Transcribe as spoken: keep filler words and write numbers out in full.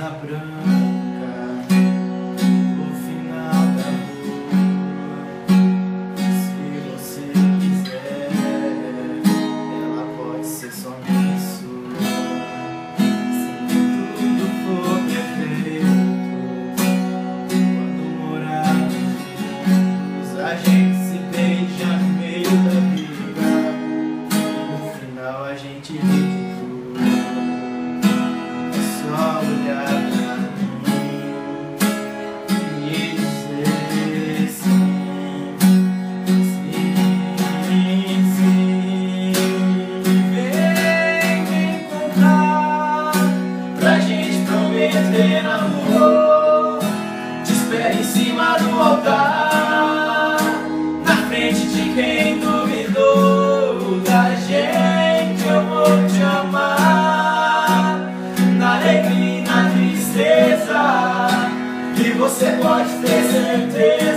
rosa branca no final da rua. Se você quiser, ela pode ser somente sua. Se tudo for perfeito, quando morarmos juntos, a gente se beija no meio da briga, e no final a gente vê que tudo é só olhar pra mim e dizer sim, sim, sim. Vem me encontrar pra gente prometer amor. Te espero em cima do altar, na frente de quem duvidou da gente. Eu vou te amar, na alegria e na tristeza, e você pode ter certeza